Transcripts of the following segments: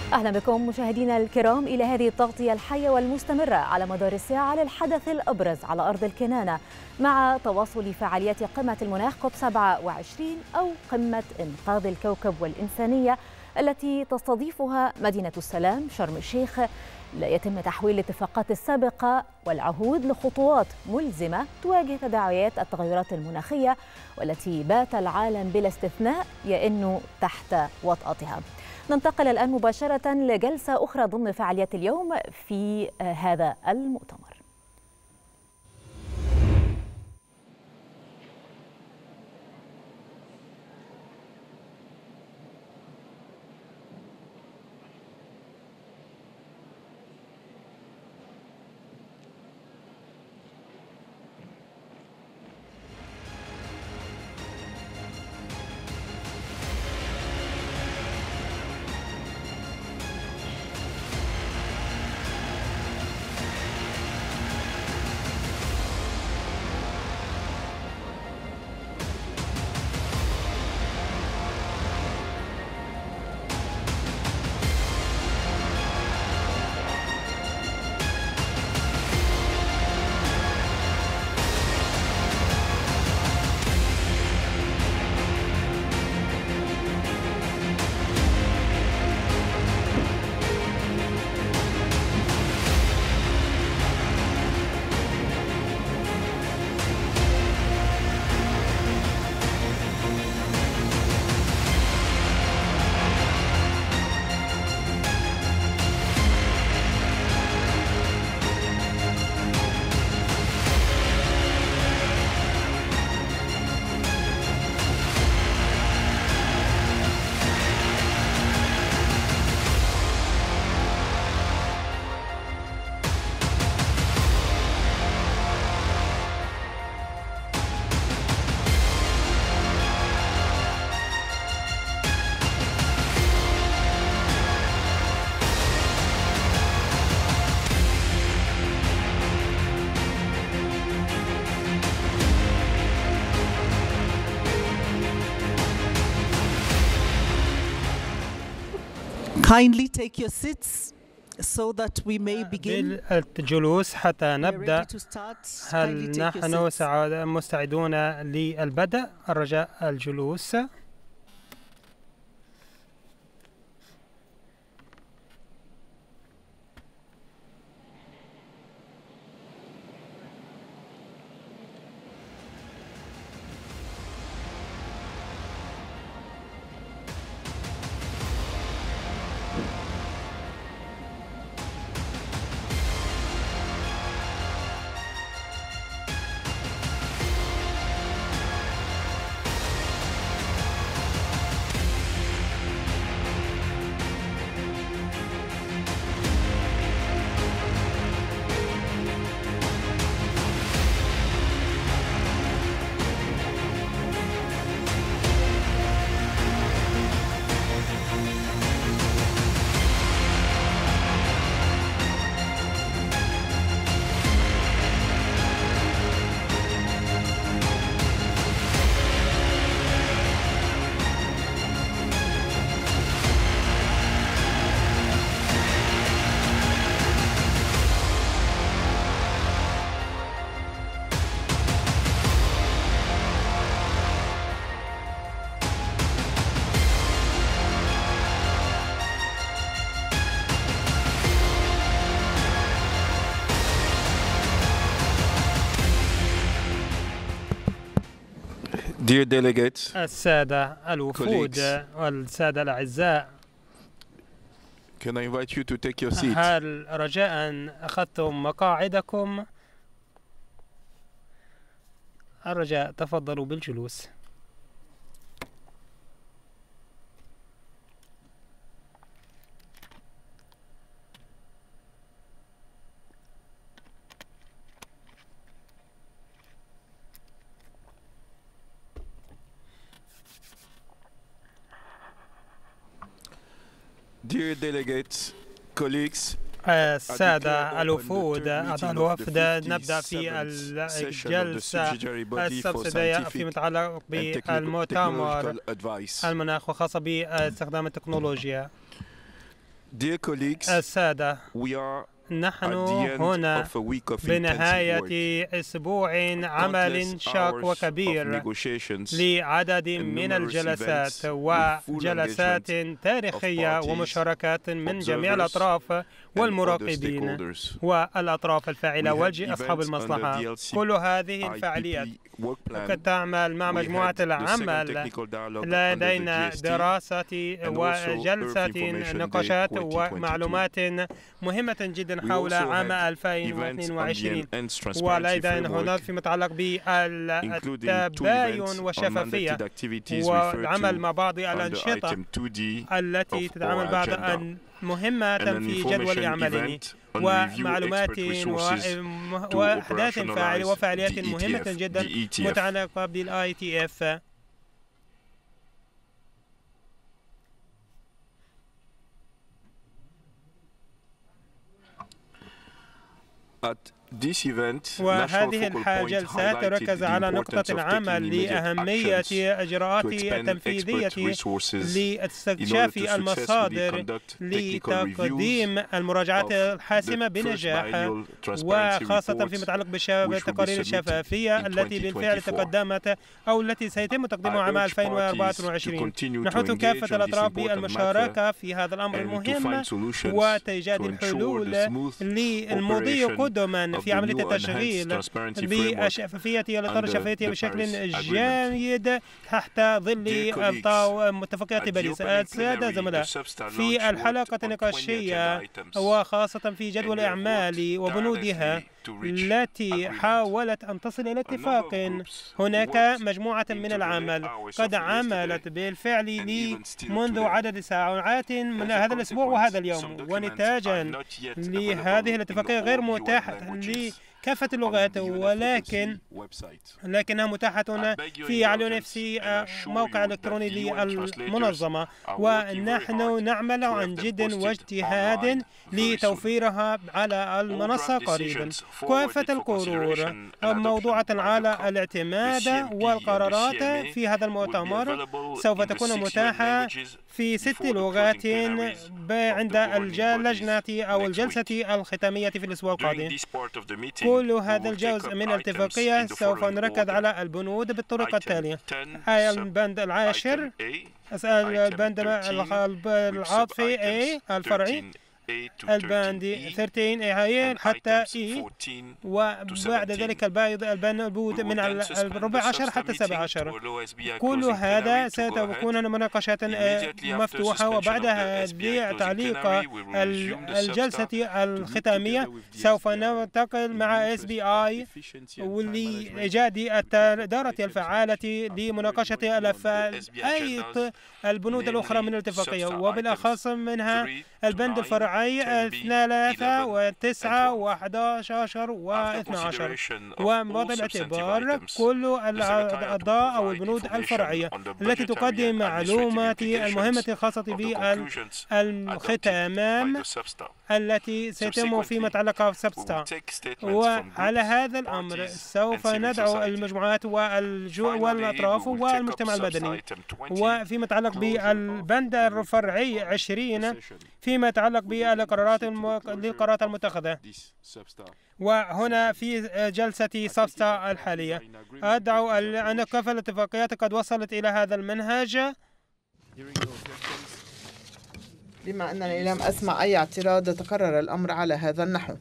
أهلا بكم مشاهدينا الكرام إلى هذه التغطية الحية والمستمرة على مدار الساعة للحدث الأبرز على أرض الكنانة مع تواصل فعاليات قمة المناخ كوب 27 أو قمة إنقاذ الكوكب والإنسانية التي تستضيفها مدينة السلام شرم الشيخ. لا يتم تحويل الاتفاقات السابقة والعهود لخطوات ملزمة تواجه تداعيات التغيرات المناخية والتي بات العالم بلا استثناء يئن تحت وطأتها. ننتقل الآن مباشرة لجلسة أخرى ضمن فعاليات اليوم في هذا المؤتمر. Kindly take your seats so that we may begin. بالجلوس حتى نبدأ. هل نحن مستعدون للبدء؟ الرجاء الجلوس. Dear delegates, السادة الوفود والسادة الأعزاء، can I invite you to take your seat? هل رجاء أخذتم مقاعدكم؟ الرجاء تفضلوا بالجلوس. Dear delegates, colleagues, السادة الوفود أعضاء الوفد، نبدأ في الجلسة السبسيدية فيما يتعلق بالمؤتمر المناخ وخاصة باستخدام التكنولوجيا. السادة، نحن هنا بنهاية أسبوع عمل شاق وكبير لعدد من الجلسات وجلسات تاريخية ومشاركات من جميع الأطراف والمراقبين والأطراف الفاعلة وأصحاب المصلحة. كل هذه الفعاليات تعمل مع مجموعة العمل. لدينا دراسة وجلسة نقاشات ومعلومات مهمة جدا حول عام 2022، ولدينا هناك فيما يتعلق بالتباين والشفافية والعمل مع بعض الأنشطة التي تتعامل بعض مهمة في جدول أعمالنا ومعلومات وأحداث فاعلة وفعاليات مهمة جدا متعلقة بالITF. وهذه الجلسة تركز على نقطة العمل لأهمية إجراءات التنفيذية لاستكشاف المصادر لتقديم المراجعات الحاسمة بنجاح، وخاصة فيما يتعلق بالتقارير الشفافية التي بالفعل تقدمت أو التي سيتم تقديمها عام 2024. نحث كافة الأطراف بالمشاركة في هذا الأمر المهم وتيجاد الحلول للمضي قدما في عملية التشغيل بالشفافية لإطار الشفافية بشكل جيد تحت ظل اتفاقية باريس. السادة زملاء، في الحلقة النقاشية وخاصة في جدول الأعمال وبنودها التي حاولت أن تصل إلى اتفاق، هناك مجموعة من العمل قد عملت بالفعل منذ عدد ساعات من هذا الأسبوع وهذا اليوم، ونتاجا لهذه الاتفاقية غير متاحة لكافة اللغات، لكنها متاحة في على نفسي موقع إلكتروني للمنظمة، ونحن نعمل عن جد واجتهاد لتوفيرها على المنصة قريبا. كافة القرار موضوعة على الاعتماد والقرارات في هذا المؤتمر سوف تكون متاحة في 6 لغات عند اللجنة أو الجلسة الختامية في الأسبوع القادم. كل هذا الجزء من الاتفاقية سوف نركز على البنود بالطريقة التالية: البند العاشر، البند العاطفي A الفرعي، البند 13 حتى E، وبعد ذلك البنود من 14 حتى 17. كل هذا ستكون مناقشات مفتوحة، وبعدها لتعليق الجلسة الختامية سوف ننتقل مع SBI ولإيجاد الإدارة الفعالة لمناقشة أي البنود الأخرى من الاتفاقية، وبالأخص منها البند الفرعي 3 و9 و11 و12، وبوضع الاعتبار كل الأعضاء أو البنود الفرعية التي تقدم معلومات المهمة الخاصة بالختام التي سيتم فيما يتعلق بسبستا. وعلى هذا الأمر سوف ندعو المجموعات والأطراف والمجتمع المدني. وفيما يتعلق بالبند الفرعي 20 فيما يتعلق بالقرارات المتخذة، وهنا في جلسة سبستا الحالية أدعو أن كافة الاتفاقيات قد وصلت إلى هذا المنهج. بما أنني لم أسمع أي اعتراض، تقرر الأمر على هذا النحو.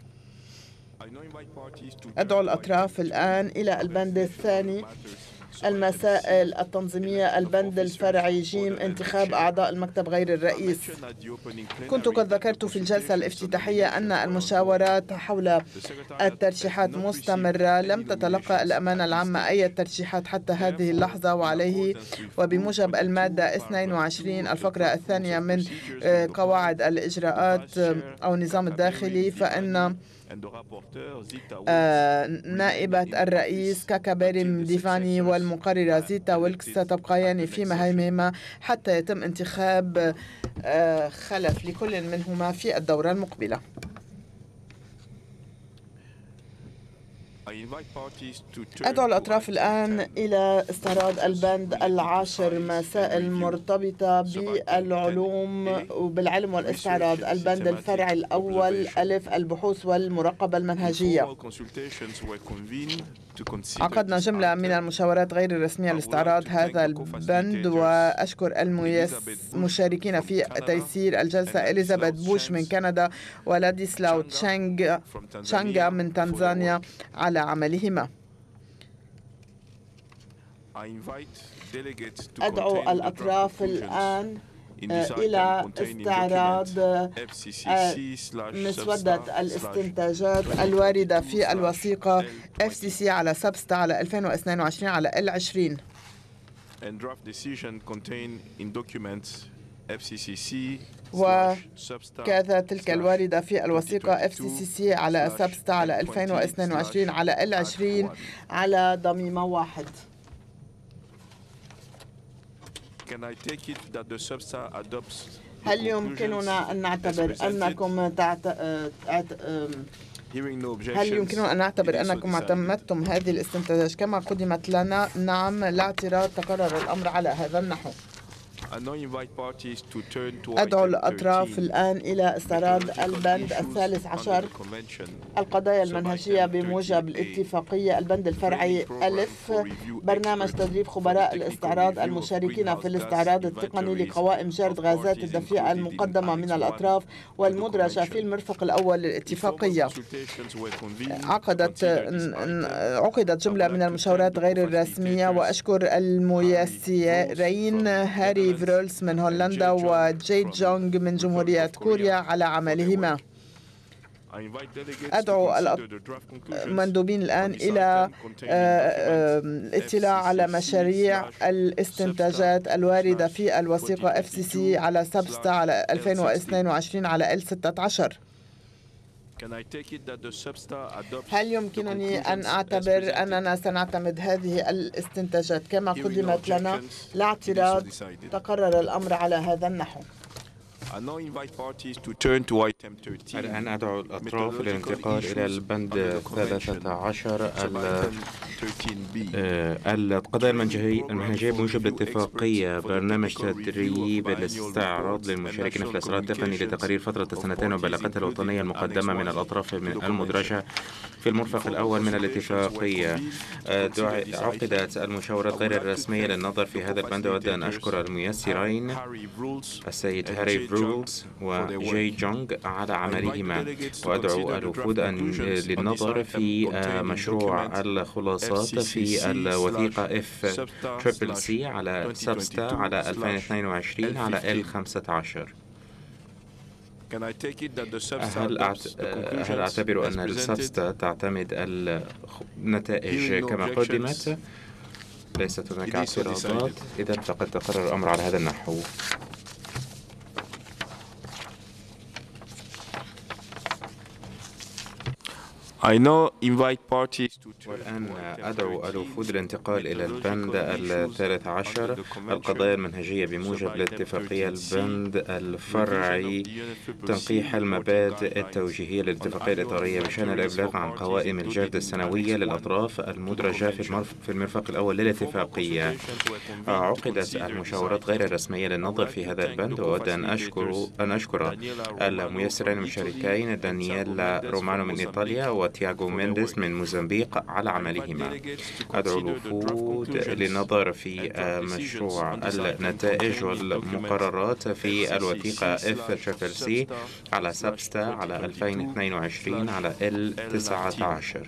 أدعو الأطراف الآن إلى البند الثاني، المسائل التنظيمية، البند الفرعي جيم، انتخاب أعضاء المكتب غير الرئيس. كنت قد ذكرت في الجلسة الافتتاحية أن المشاورات حول الترشيحات مستمرة. لم تتلقى الأمانة العامة أي ترشيحات حتى هذه اللحظة، وعليه وبموجب المادة 22 الفقرة الثانية من قواعد الإجراءات أو النظام الداخلي، فإن نائبة الرئيس كاكابيري ديفاني والمقررة زيتا ويلكس ستبقيان في مهامهما حتى يتم انتخاب خلف لكل منهما في الدورة المقبلة. أدعو الأطراف الآن إلى استعراض البند 10 مسائل المرتبطة بالعلوم وبالعلم والاستعراض. البند الفرعي الأول ألف البحوث والمراقبة المنهجية. عقدنا جملة من المشاورات غير الرسمية لاستعراض هذا البند، وأشكر المشاركين في تيسير الجلسة: إليزابيث بوش من كندا ولاديسلاو تشانغا من تنزانيا على عملهما. أدعو الأطراف الآن إلى استعراض مسودة الاستنتاجات الواردة في الوثيقة FCC على سبستا على 2022 على L20 وكذا تلك الواردة في الوثيقة FCC على سبستا على 2022 على L20 على ضميمة 1. هل يمكننا أن نعتبر أنكم اعتمدتم هذه الاستنتاجات كما قدمت لنا؟ نعم. لا اعتراض. تقرر الأمر على هذا النحو. أدعو الأطراف الآن إلى استعراض البند 13 القضايا المنهجية بموجب الاتفاقية. البند الفرعي ألف برنامج تدريب خبراء الاستعراض المشاركين في الاستعراض التقني لقوائم جرد غازات الدفيئة المقدمة من الأطراف والمدرجة في المرفق الأول للاتفاقية. عقدت جملة من المشاورات غير الرسمية، وأشكر الميسرين هاري فرولس من هولندا وجي جونغ من جمهورية كوريا على عملهما. أدعو المندوبين الآن إلى الاطلاع على مشاريع الاستنتاجات الواردة في الوثيقة FCC على سبستا على 2022 على L16. هل يمكنني أن أعتبر أننا سنعتمد هذه الاستنتاجات كما قدمت لنا؟ لا اعتراض. تقرر الأمر على هذا النحو. الآن أدعو الأطراف للانتقال إلى البند 13 القضايا المنهجية بموجب الاتفاقية. برنامج تدريب الاستعراض للمشاركين في الإصلاح التقني لتقرير فترة السنتين وبلاغتها الوطنية المقدمة من الأطراف المدرجة في المرفق الأول من الاتفاقية. عقدت المشاورات غير الرسمية للنظر في هذا البند. أود أن أشكر الميسرين السيد هاري فرولز وجي جونغ على عملهما، وأدعو الوفود للنظر في مشروع الخلاصات في الوثيقة FCCC على سبستا على 2022 على L15. هل أعتبر أن السبستا تعتمد النتائج كما قدمت؟ ليست هناك اعتراضات. إذا فقد تقرر الأمر على هذا النحو. والآن أدعو الوفود للانتقال إلى البند 13 القضايا المنهجية بموجب الاتفاقية. البند الفرعي تنقيح المبادئ التوجيهية للاتفاقية الإطارية بشأن الإبلاغ عن قوائم الجرد السنوية للأطراف المدرجة في المرفق الأول للاتفاقية. عقدت المشاورات غير الرسمية للنظر في هذا البند، وأود أن أشكر الميسرين المشاركين دانييلا رومانو من إيطاليا وتياغو مينديز من موزمبيق على عملهما. أدعو الوفود للنظر في مشروع النتائج والمقررات في الوثيقة FCCC على سبستا على 2022 على L19.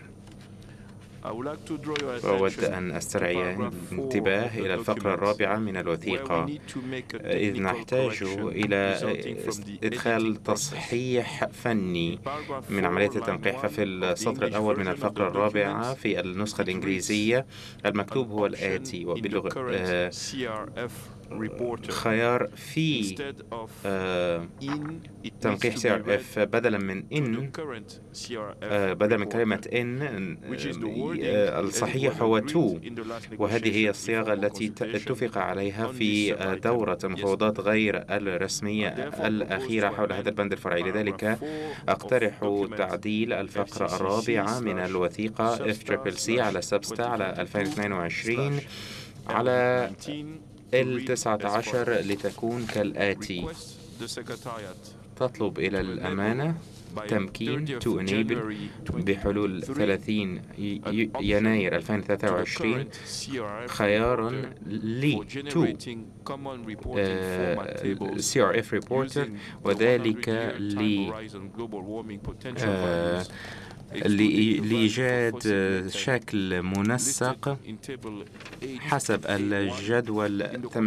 وأود أن أسترعي الانتباه إلى الفقرة الرابعة من الوثيقة، إذ نحتاج إلى إدخال تصحيح فني من عملية التنقيح. ففي السطر الأول من الفقرة الرابعة في النسخة الإنجليزية المكتوب هو الآتي: وباللغة خيار في تنقيح CRF بدلا من بدلا من كلمة إن الصحيح هو to، وهذه هي الصياغة التي اتفق عليها في دورة المفاوضات غير الرسمية الأخيرة حول هذا البند الفرعي. لذلك أقترح تعديل الفقرة الرابعة من الوثيقة FCCC على سبستا على 2022 على L19 لتكون كالآتي: تطلب إلى الأمانة تمكين to enable بحلول 30 يناير 2023 خيارا ل CRF reporter، وذلك لإيجاد شكل منسق حسب الجدول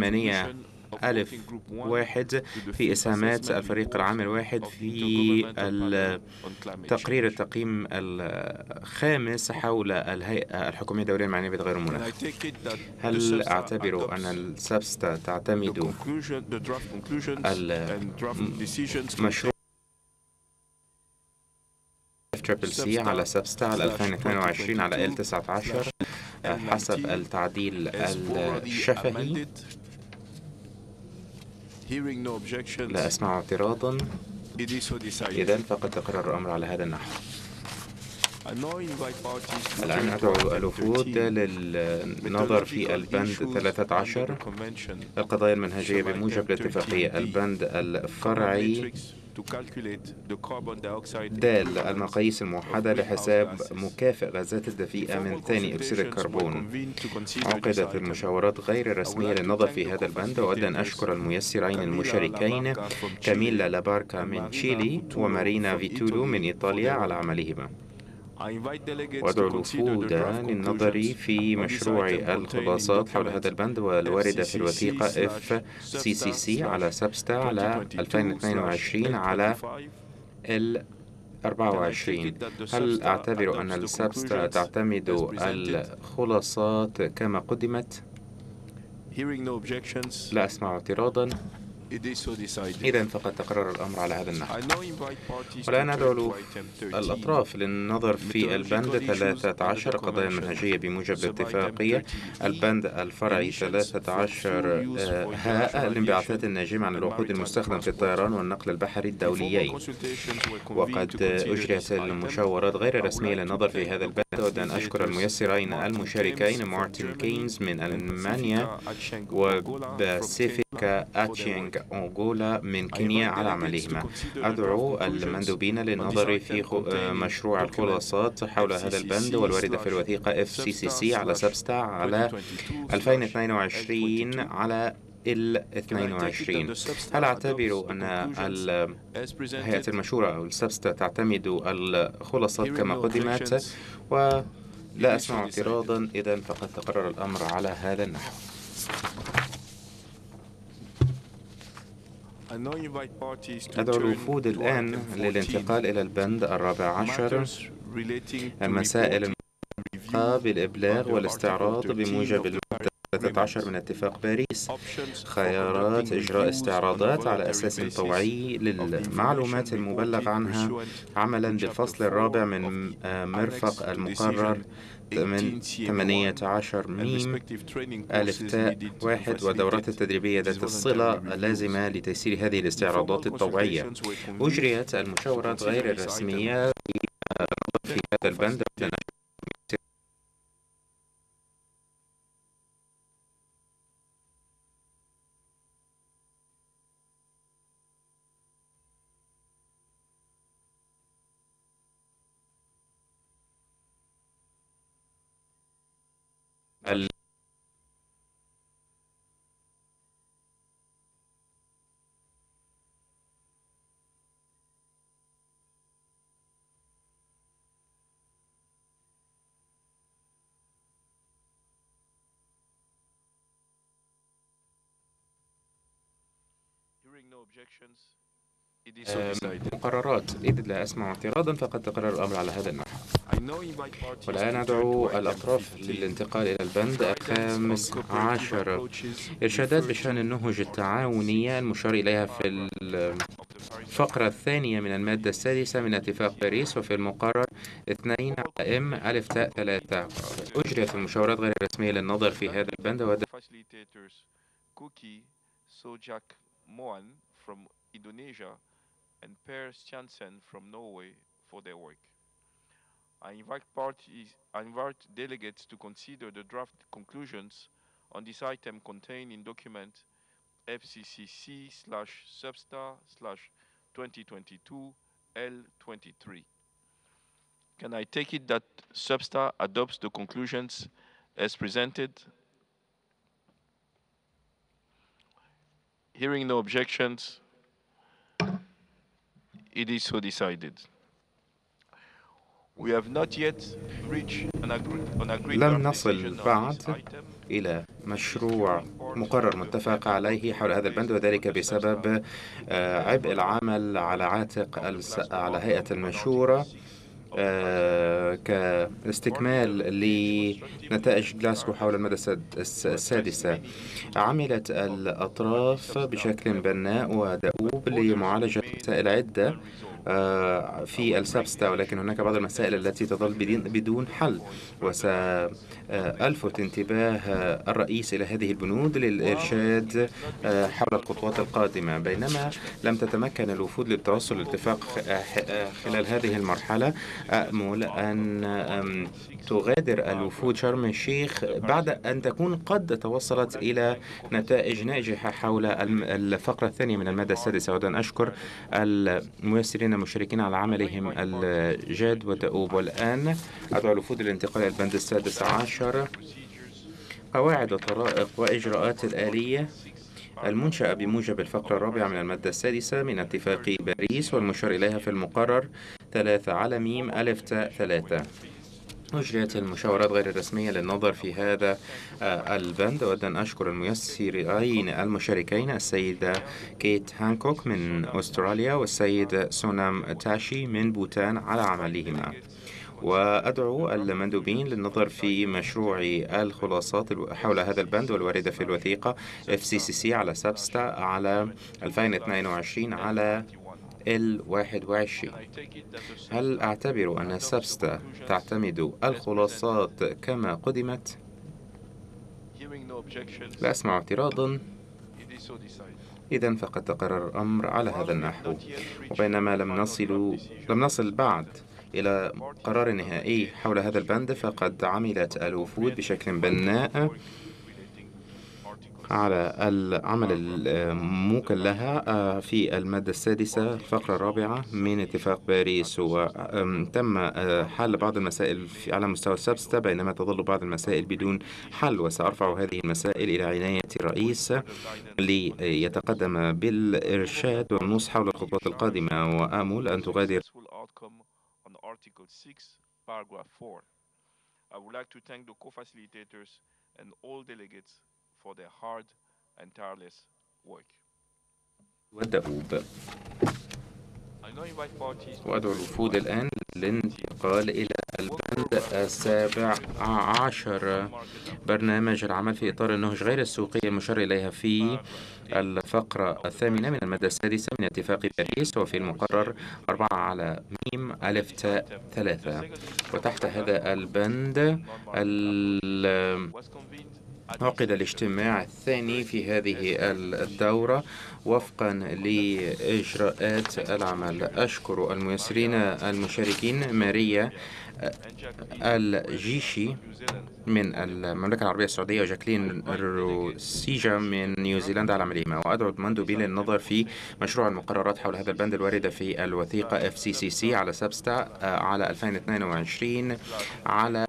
8(1) في إسهامات الفريق العام الواحد في تقرير التقييم الخامس حول الهيئة الحكومية الدولية المعنية بتغير المناخ. هل أعتبر أن السبستا تعتمد المشروع FCCC على سبستا على 2022 على L19 حسب التعديل الشفهي؟ لا أسمع اعتراضا، إذن فقد تقرر الأمر على هذا النحو. الآن أدعو الوفود للنظر في البند 13 القضايا المنهجية بموجب الاتفاقية. البند الفرعي دال المقاييس الموحدة لحساب مكافئ غازات الدفيئة من ثاني أكسيد الكربون. عقدت المشاورات غير الرسمية للنظر في هذا البند، وأود أن أشكر الميسرين المشاركين كاميلا لاباركا من تشيلي ومارينا فيتولو من إيطاليا على عملهما. وأدعو الوفود للنظر في مشروع الخلاصات حول هذا البند والواردة في الوثيقة FCCC على سبستا على 2022 على L24. هل أعتبر أن السبستا تعتمد الخلاصات كما قدمت؟ لا أسمع اعتراضا، إذن فقد تقرر الأمر على هذا النحو. والآن أدعو الأطراف للنظر في البند 13 القضايا المنهجية بموجب الاتفاقية. البند الفرعي 13 هاء الانبعاثات الناجمة عن الوقود المستخدم في الطيران والنقل البحري الدوليين. وقد أجريت المشاورات غير الرسمية للنظر في هذا البند. أود أن أشكر الميسرين المشاركين مارتن كينز من ألمانيا وباسيفيكا أتشينغ أنغولا من كينيا على عملهما. أدعو المندوبين للنظر في مشروع الخلاصات حول هذا البند والواردة في الوثيقة FCCC على سبستا على 2022 على L22. هل أعتبر أن هيئة المشورة أو السبستا تعتمد الخلاصات كما قدمت؟ ولا أسمع اعتراضا، إذن فقد تقرر الأمر على هذا النحو. أدعو الوفود الآن للانتقال إلى البند 14 المسائل المتعلقة بالإبلاغ والاستعراض بموجب المادة 13 من اتفاق باريس. خيارات إجراء استعراضات على أساس طوعي للمعلومات المبلغ عنها عملا بالفصل الرابع من مرفق المقرر 18 ميم ألف تاء 1 والدورات التدريبية ذات الصلة اللازمة لتيسير هذه الاستعراضات الطوعية. أجريت المشاورات غير الرسمية في هذا البند. مقررات. إذ لا أسمع اعتراضا فقد تقرر الأمر على هذا النحو. والآن أدعو الأطراف للانتقال إلى البند 15. إرشادات بشأن النهج التعاونية المشار إليها في الفقرة الثانية من المادة السادسة من اتفاق باريس، وفي المقرر 2 م ألف تاء 3. أجريت المشاورات غير الرسمية للنظر في هذا البند I invite delegates to consider the draft conclusions on this item contained in document FCCC/Substa/2022 L23. Can I take it that Substa adopts the conclusions as presented? Hearing no objections, it is so decided. لم نصل بعد إلى مشروع مقرر متفق عليه حول هذا البند، وذلك بسبب عبء العمل على عاتق على هيئة المشورة كاستكمال لنتائج جلاسكو حول المادة السادسة. عملت الأطراف بشكل بناء ودؤوب لمعالجة مسائل عدة في السابستا، ولكن هناك بعض المسائل التي تظل بدون حل، وسألفت انتباه الرئيس إلى هذه البنود للإرشاد حول الخطوات القادمة. بينما لم تتمكن الوفود للتوصل لاتفاق خلال هذه المرحلة، أأمل أن تغادر الوفود شرم الشيخ بعد أن تكون قد توصلت إلى نتائج ناجحة حول الفقرة الثانية من المادة السادسة. وأن أشكر الميسرين المشاركين على عملهم الجاد والدؤوب. والآن أدعو الوفود للانتقال إلى البند 16. قواعد وطرائق وإجراءات الآلية المنشأة بموجب الفقرة الرابعة من المادة السادسة من اتفاق باريس، والمشار إليها في المقرر 3 على م ألف تاء 3. أجريت المشاورات غير الرسمية للنظر في هذا البند. وأود أن أشكر الميسرين المشاركين السيدة كيت هانكوك من أستراليا والسيد سونام تاشي من بوتان على عملهما. وأدعو المندوبين للنظر في مشروع الخلاصات حول هذا البند والواردة في الوثيقة FCCC على سابستا على 2022 على L21. هل أعتبر أن سابستا تعتمد الخلاصات كما قدمت؟ لا أسمع اعتراضا. إذن فقد تقرر الأمر على هذا النحو. وبينما لم نصل بعد إلى قرار نهائي حول هذا البند، فقد عملت الوفود بشكل بناء على العمل الموكل لها في المادة السادسة الفقرة الرابعة من اتفاق باريس، وتم حل بعض المسائل على مستوى السابستا، بينما تظل بعض المسائل بدون حل. وسأرفع هذه المسائل إلى عناية الرئيس ليتقدم بالإرشاد والنصح حول الخطوات القادمة، وآمل أن تغادر. for their hard and tireless work. والدؤوب. وأدعو الوفود الآن للانتقال إلى البند 17. برنامج العمل في إطار النهج غير السوقية المشار إليها في الفقرة الثامنة من المادة السادسة من اتفاق باريس، وفي المقرر 4 على م ألف تاء 3. وتحت هذا البند عقد الاجتماع الثاني في هذه الدورة وفقا لإجراءات العمل. أشكر الميسرين المشاركين ماريا الجيشي من المملكة العربية السعودية وجاكلين روسيجا من نيوزيلندا على عملهما. وأدعو المندوبين للنظر في مشروع المقررات حول هذا البند الواردة في الوثيقة FCCC على سابستا على 2022 على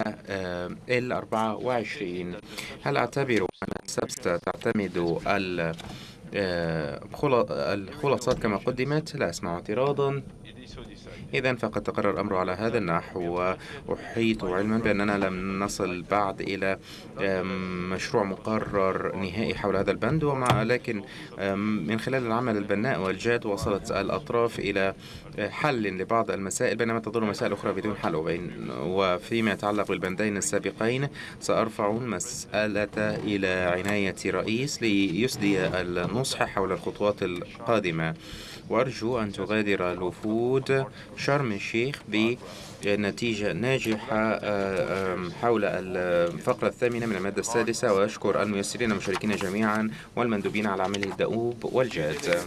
L24. هل أعتبر أن سابستا تعتمد الخلاصات كما قدمت؟ لا أسمع اعتراضا. إذن فقد تقرر الأمر على هذا النحو، وأحيط علما بأننا لم نصل بعد إلى مشروع مقرر نهائي حول هذا البند، ولكن من خلال العمل البناء والجاد وصلت الأطراف إلى حل لبعض المسائل، بينما تظل مسائل أخرى بدون حل. وفيما يتعلق بالبندين السابقين سأرفع المسألة إلى عناية رئيس ليسدي النصح حول الخطوات القادمة، وأرجو أن تغادر الوفود شرم الشيخ بنتيجة ناجحة حول الفقرة الثامنة من المادة السادسة. وأشكر الميسرين المشاركين جميعا والمندوبين على عمله الدؤوب والجاد.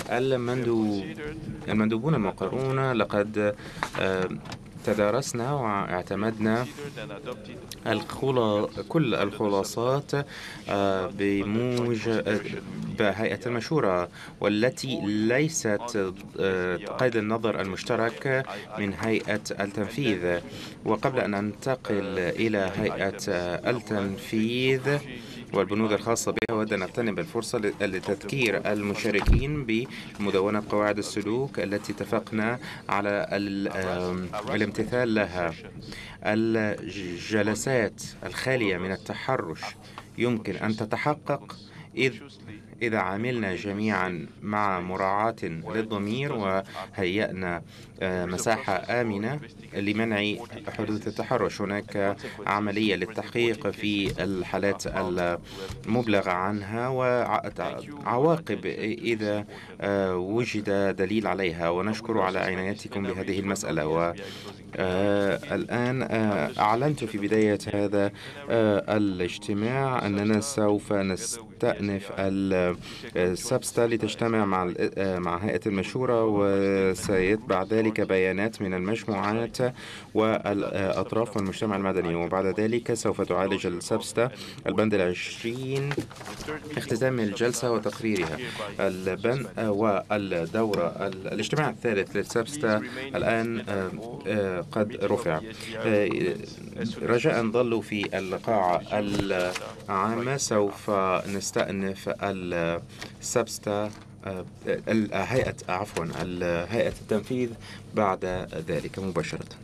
المندوبون المقرون لقد تدارسنا واعتمدنا كل الخلاصات بهيئة المشورة، والتي ليست قيد النظر المشترك من هيئة التنفيذ. وقبل أن ننتقل إلى هيئة التنفيذ والبنود الخاصة بها، أود أن أغتنم الفرصة لتذكير المشاركين بمدونة قواعد السلوك التي اتفقنا على الامتثال لها. الجلسات الخالية من التحرش يمكن أن تتحقق إذا عملنا جميعا مع مراعاة للضمير وهيئنا مساحة آمنة لمنع حدوث التحرش. هناك عملية للتحقيق في الحالات المبلغ عنها وعواقب إذا وجد دليل عليها، ونشكر على عنايتكم بهذه المسألة. والآن أعلنت في بداية هذا الاجتماع أننا سوف نستأنف السبستا لتجتمع مع هيئة المشورة، وسيتبع ذلك بيانات من المجموعات والأطراف والمجتمع المدني. وبعد ذلك سوف تعالج السبستا البند 20 اختتام الجلسة وتقريرها. والدورة الاجتماع الثالث للسبستا الآن قد رفع. رجاء ظلوا في القاعة العامة. سوف نستأنف السبستا هيئة التنفيذ بعد ذلك مباشرة.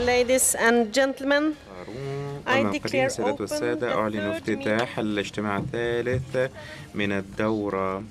Ladies and gentlemen, المنقدين السادة والسادة، أعلن افتتاح الاجتماع الثالث من الدورة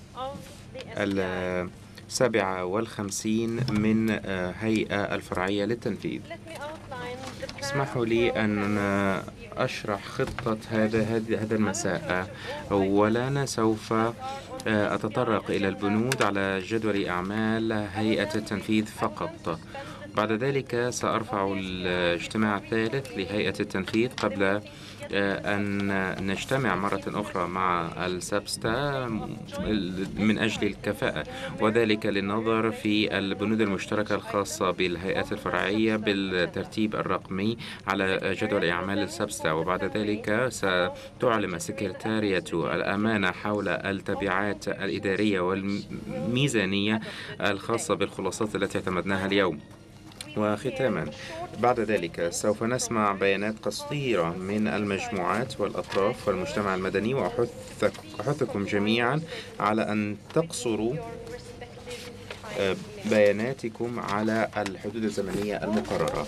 57 من هيئة الفرعية للتنفيذ. اسمحوا لي أن أشرح خطة هذا المساء. أولا سوف أتطرق إلى البنود على جدول أعمال هيئة التنفيذ فقط. بعد ذلك سأرفع الاجتماع الثالث لهيئة التنفيذ قبل أن نجتمع مرة أخرى مع السبستا من أجل الكفاءة، وذلك للنظر في البنود المشتركة الخاصة بالهيئات الفرعية بالترتيب الرقمي على جدول أعمال السبستا. وبعد ذلك ستعلم سكرتارية الأمانة حول التبعات الإدارية والميزانية الخاصة بالخلاصات التي اعتمدناها اليوم. وختاما بعد ذلك سوف نسمع بيانات قصيرة من المجموعات والأطراف والمجتمع المدني، وأحثكم جميعا على أن تقصروا بياناتكم على الحدود الزمنية المقررة.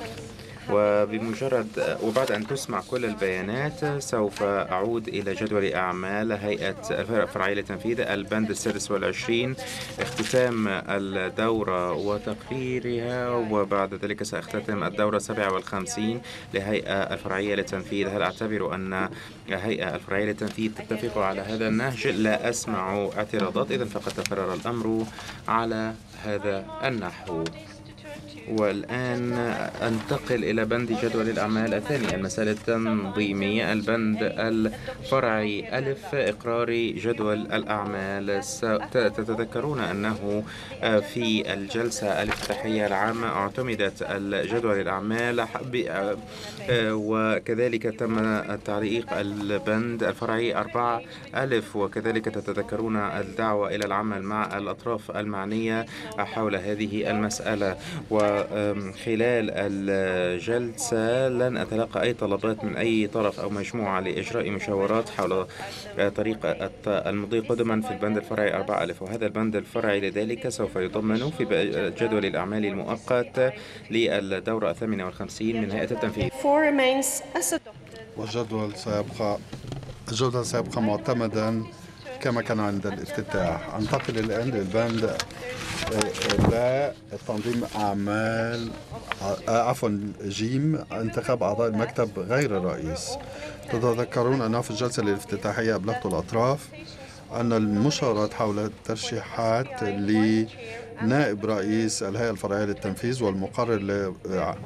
وبعد أن تسمع كل البيانات سوف أعود إلى جدول أعمال هيئة الفرعية للتنفيذ البند 26، اختتام الدورة وتقريرها، وبعد ذلك سأختتم الدورة 57 لهيئة الفرعية للتنفيذ. هل أعتبر أن هيئة الفرعية للتنفيذ تتفق على هذا النهج؟ لا أسمع اعتراضات، إذن فقد تقرر الأمر على هذا النحو. والآن أنتقل إلى بند جدول الأعمال الثاني، المسألة التنظيمية. البند الفرعي ألف، إقرار جدول الأعمال. تتذكرون أنه في الجلسة الافتتاحية العامة اعتمدت الجدول الأعمال وكذلك تم تعليق البند الفرعي 4 ألف، وكذلك تتذكرون الدعوة إلى العمل مع الأطراف المعنية حول هذه المسألة. وخلال الجلسة لن أتلقى أي طلبات من أي طرف أو مجموعة لإجراء مشاورات حول طريقة المضي قدما في البند الفرعي 4 ألف، وهذا البند الفرعي لذلك سوف يضمن في جدول الأعمال المؤقت للدورة 58 من هيئة التنفيذ. والجدول سيبقى معتمدا كما كان عند الافتتاح. أنتقل الآن للبند لا تنظيم أعمال جيم، انتخاب أعضاء المكتب غير الرئيس. تتذكرون أنه في الجلسة الافتتاحية أبلغت الأطراف أن المشاورات حول الترشيحات لنائب رئيس الهيئة الفرعية للتنفيذ والمقرر ل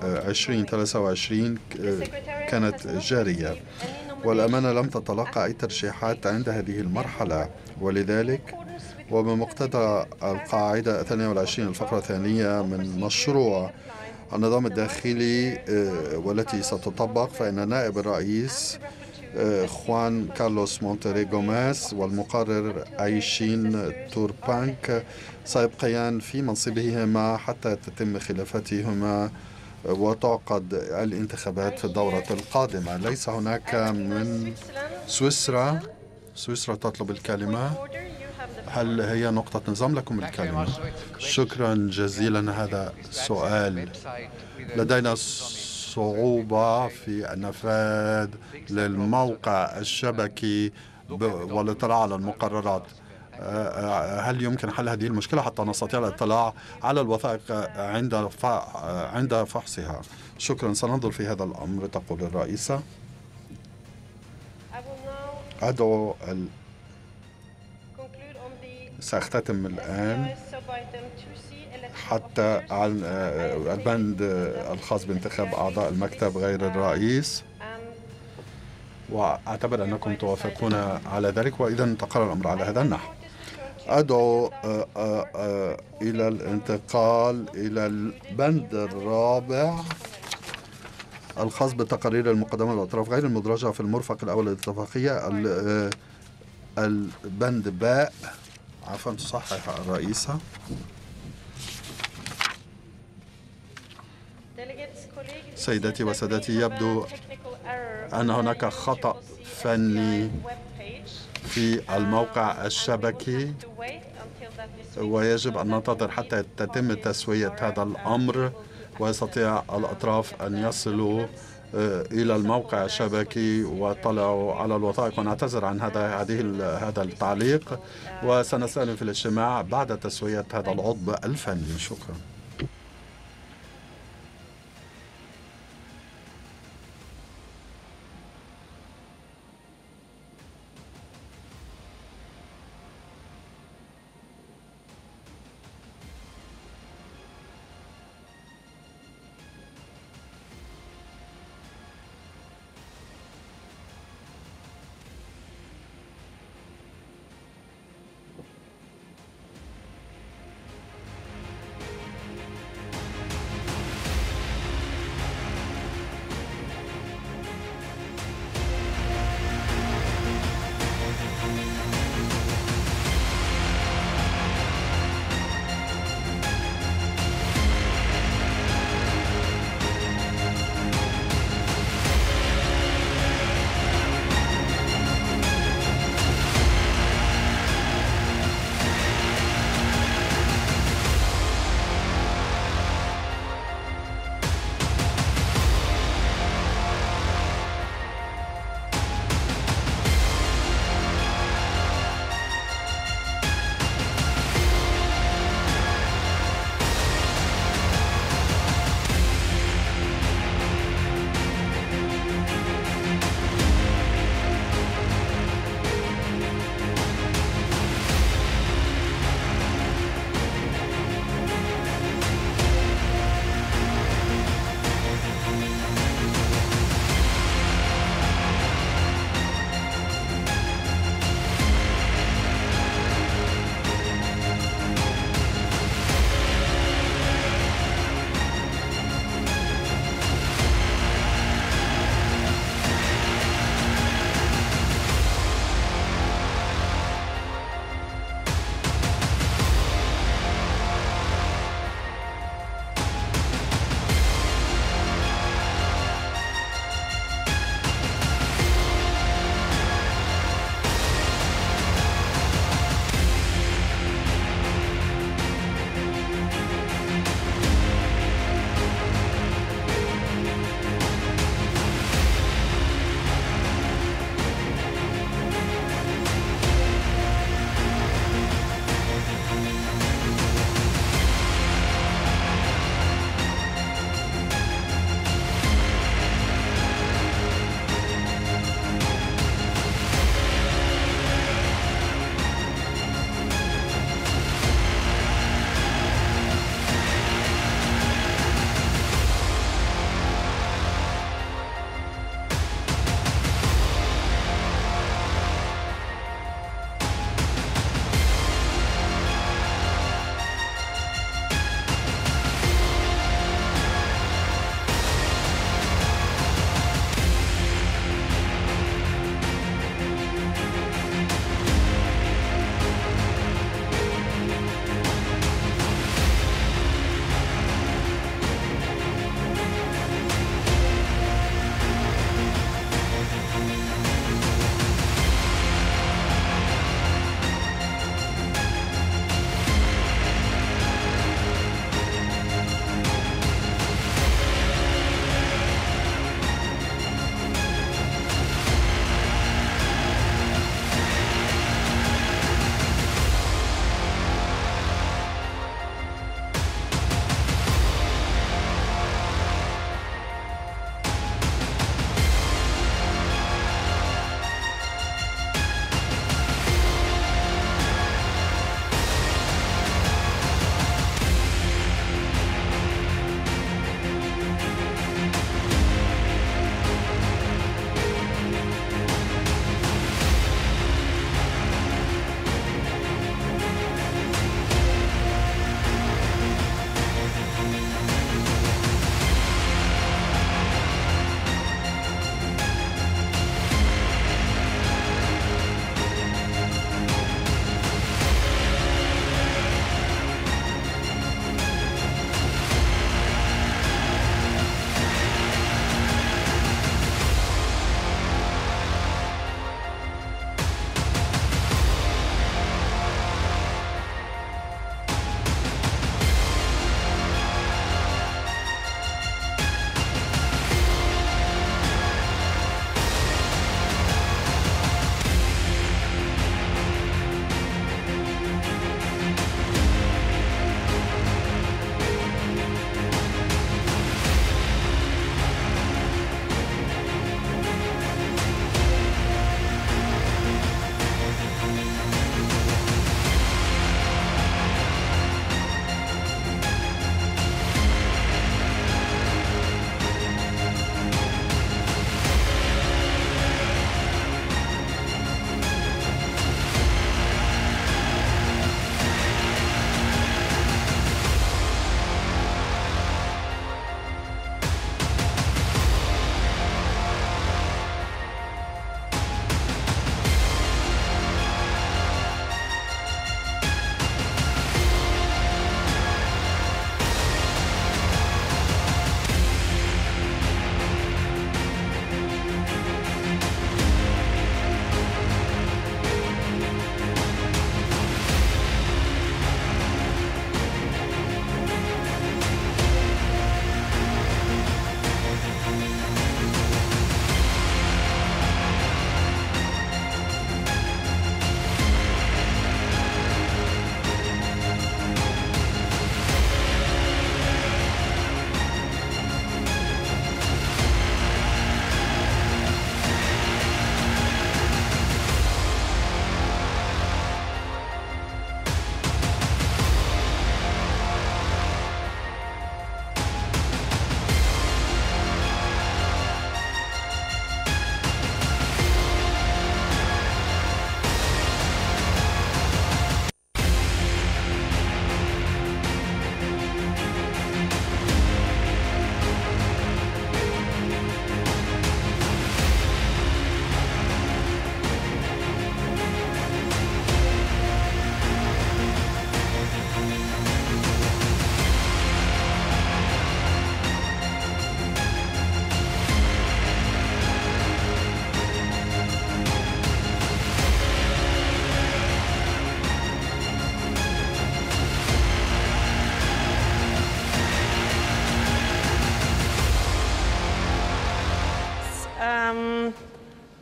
2023 كانت جارية، والأمانة لم تتلقى أي ترشيحات عند هذه المرحلة، ولذلك وبمقتضى القاعدة 22 الفقرة الثانية من مشروع النظام الداخلي والتي ستطبق، فإن نائب الرئيس خوان كارلوس مونتيري غوميز والمقرر أيشين توربانك سيبقيان في منصبهما حتى تتم خلافتهما وتعقد الانتخابات في الدورة القادمة. ليس هناك من سويسرا تطلب الكلمة. هل هي نقطة نظام؟ لكم الكلمة. شكرا جزيلا. هذا سؤال. لدينا صعوبة في النفاذ للموقع الشبكي والاطلاع على المقررات. هل يمكن حل هذه المشكلة حتى نستطيع الاطلاع على الوثائق عند فحصها؟ شكرا، سننظر في هذا الأمر. تقول الرئيسة. أدعو سأختتم الآن حتى عن البند الخاص بانتخاب أعضاء المكتب غير الرئيس، وأعتبر أنكم توافقون على ذلك، وإذا تقرر الأمر على هذا النحو. أدعو إلى الانتقال إلى البند الرابع الخاص بتقارير المقدمة للأطراف غير المدرجة في المرفق الأول للاتفاقية. البند باء، عفوا تصحح الرئيسة. سيداتي وسادتي، يبدو أن هناك خطأ فني في الموقع الشبكي، ويجب أن ننتظر حتى تتم تسوية هذا الأمر ويستطيع الأطراف أن يصلوا إلى الموقع الشبكي وطلعوا على الوثائق. ونعتذر عن هذا التعليق، وسنستأنف في الاجتماع بعد تسوية هذا العضو الفني. شكرا.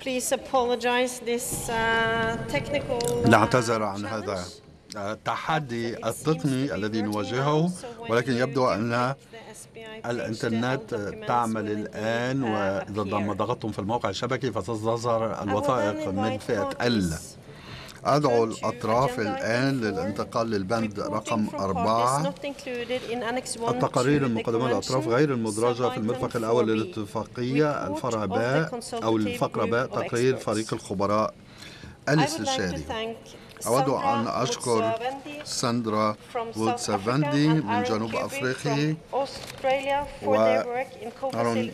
نعتذر عن هذا التحدي التقني الذي نواجهه، ولكن يبدو أن الإنترنت تعمل الآن، وإذا ضغطتم في الموقع الشبكي فستظهر الوثائق من فئة L. أدعو الأطراف الآن للانتقال للبند رقم 4. التقارير المقدمة للأطراف غير المدرجة في المرفق الأول للاتفاقية الفرع باء أو الفقرة باء تقرير فريق الخبراء الاستشاري. أود أن أشكر ساندرا وودسافاندي من جنوب أفريقيا وأرون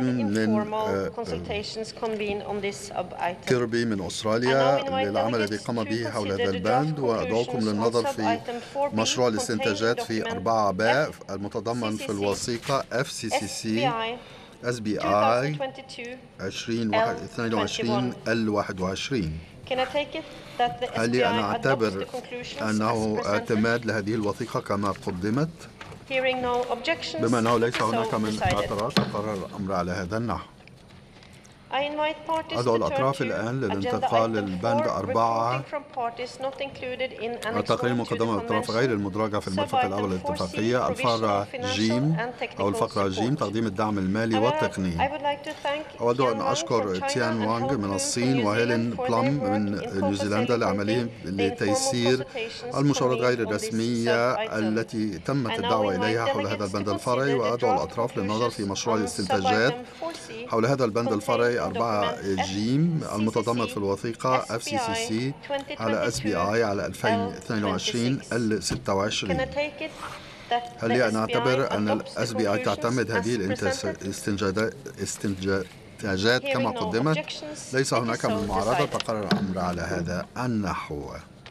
من كيربي من أستراليا للعمل الذي قام به حول هذا البند، وأدعوكم للنظر في مشروع الاستنتاجات في 4 باء المتضمن في الوثيقة FCCC SBI 2022 L21. هل لي أن أعتبر أنه اعتماد لهذه الوثيقة كما قدمت؟ بما أنه ليس هناك من اعتراض قرر الأمر على هذا النحو. أدعو الأطراف الآن للانتقال للبند 4. التقرير المقدم من الأطراف غير المدرجة في المرفق الأول للاتفاقية الفرع جيم أو الفقرة جيم تقديم الدعم المالي والتقني. أود أن أشكر تيان وانغ من الصين وهيلين بلام من نيوزيلندا لعملهم لتيسير المشاورات غير الرسمية التي تمت الدعوة إليها حول هذا البند الفرعي، وأدعو الأطراف للنظر في مشروع الاستنتاجات حول هذا البند الفرعي 4 جيم المتضمن في الوثيقة FCCC على SBI على 2022 L26. هل لي أن أعتبر أن ال SBI تعتمد هذه الاستنتاجات كما قدمت؟ ليس هناك من معارضة تقرر الأمر على هذا النحو.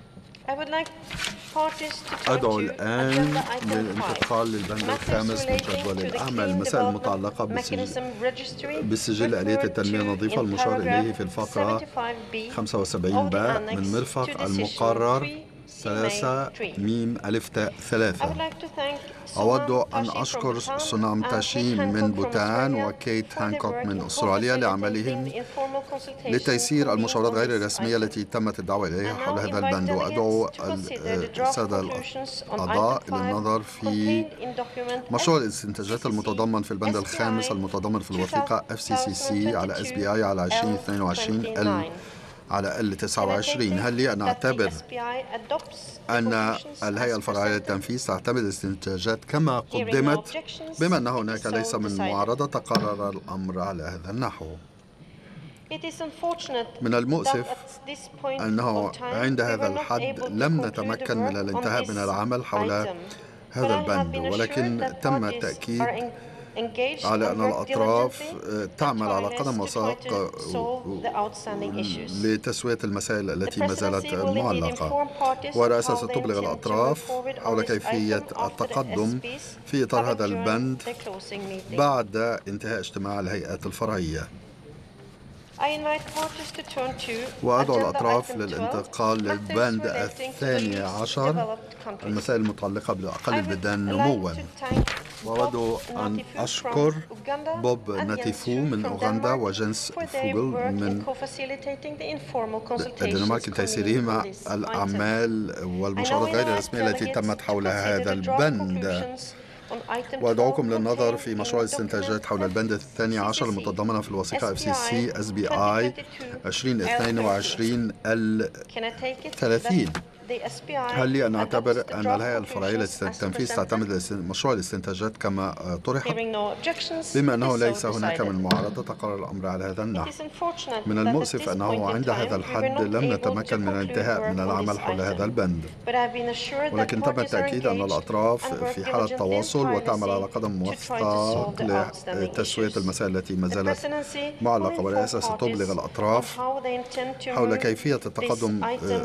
أدعو الآن للانتقال للبند الخامس من جدول الأعمال المسائل المتعلقة بالسجل آلية التنمية النظيفة المشار إليه في الفقرة 75 باء من مرفق المقرر 3 ميم ألف تاء 3. أود أن أشكر سونام تاشيم من بوتان وكيت هانكوك من أستراليا لعملهم لتيسير المشاورات غير الرسمية التي تمت الدعوة إليها حول هذا البند، وأدعو السادة الأعضاء إلى النظر في مشروع الاستنتاجات المتضمن في البند الخامس المتضمن في الوثيقة FCCC على SBI على 2022 على L29. هل لي أن أعتبر أن الهيئة الفرعية للتنفيذ تعتمد الاستنتاجات كما قدمت؟ بما أن هناك ليس من معارضة تقرر الأمر على هذا النحو. من المؤسف أنه عند هذا الحد لم نتمكن من الانتهاء من العمل حول هذا البند، ولكن تم التأكيد على أن الأطراف تعمل على قدم وساق لتسوية المسائل التي ما زالت معلقة، والرئاسة ستبلغ الأطراف حول كيفية التقدم في إطار هذا البند بعد انتهاء اجتماع الهيئات الفرعية. وأدعو الأطراف للانتقال للبند 12 المسائل المتعلقة بالأقل البلدان نمواً. وأود أن أشكر بوب ناتيفو من أوغندا وجنس فوغل من الدنمارك لتيسيرهما الأعمال والمشاورات غير الرسمية التي تمت حول هذا البند. وأدعوكم للنظر في مشروع الاستنتاجات حول البند 12 المتضمنة في الوثيقة FCC SBI 2022 L30. هل لي أن أعتبر أن الهيئة الفرعية للتنفيذ تعتمد مشروع الاستنتاجات كما طرح؟ بما أنه ليس هناك من معارضة تقرر الأمر على هذا النحو. من المؤسف أنه عند هذا الحد لم نتمكن من الانتهاء من العمل حول هذا البند، ولكن تم التأكيد أن الأطراف في حالة تواصل وتعمل على قدم موثق لتسوية المسائل التي ما زالت معلقة، والرئاسة ستبلغ الأطراف حول كيفية التقدم